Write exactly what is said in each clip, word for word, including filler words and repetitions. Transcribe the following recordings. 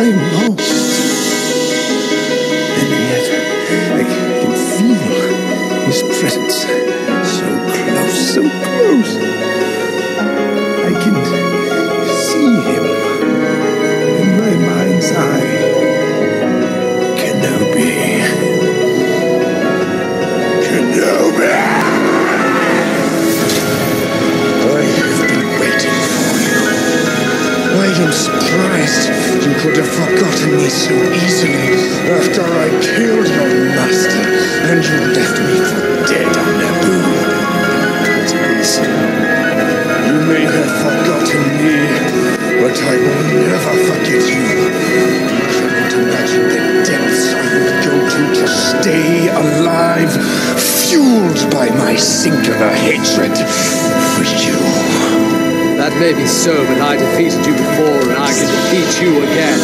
I'm lost. And yet, I can feel his presence. So close, so close. I can see him in my mind's eye. Kenobi. Kenobi! I have been waiting for you. I am surprised you could have forgotten me so easily after I killed your master and you left me for dead on Naboo. Please, you may have forgotten me, but I will never forget you. You cannot imagine the depths I would go to to stay alive, fueled by my singular hatred for you. That may be so, but I defeated you before, and I can defeat you again.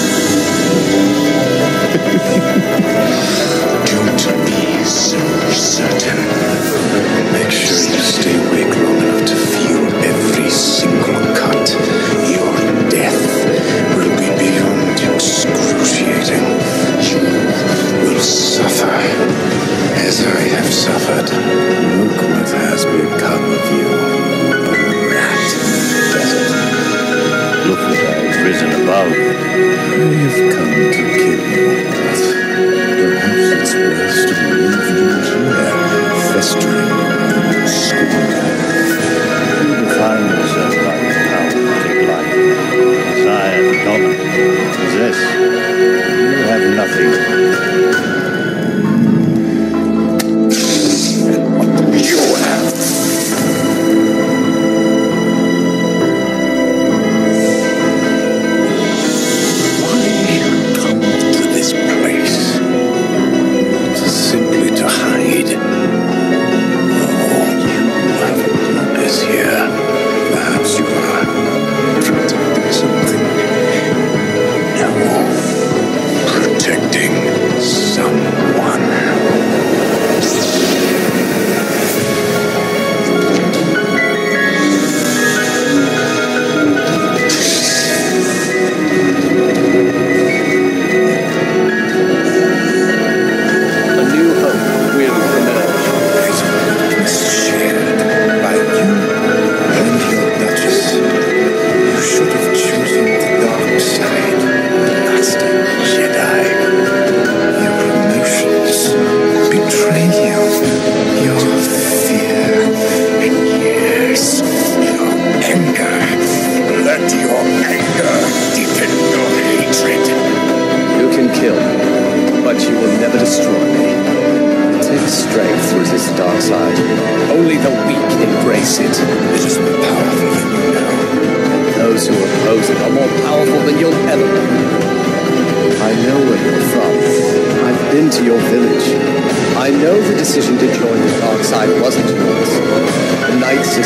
Don't be so certain. Make sure you stay awake long enough to feel every single cut. Your death will be beyond excruciating. You will suffer, as I have suffered. Look what has become of you. A rat. Look what I have risen above. I have come to kill you, but perhaps it's worse to leave you here, festering in scorn. You define yourself by the power to take life. Desire to dominate, possess. You have nothing. And what you have. Simply to hide. Oh, you have a purpose here. Perhaps you are protecting something. No, protecting someone.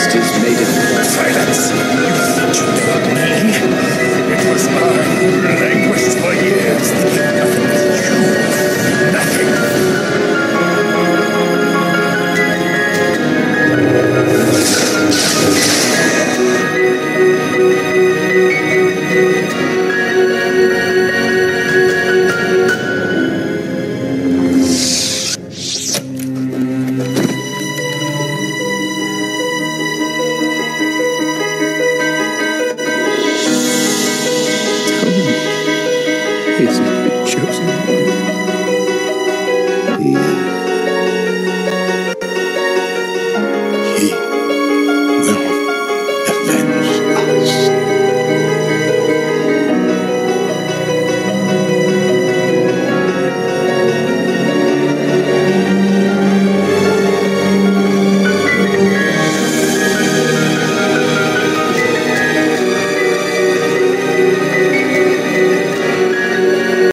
Silence! You thought you knew me? It was I who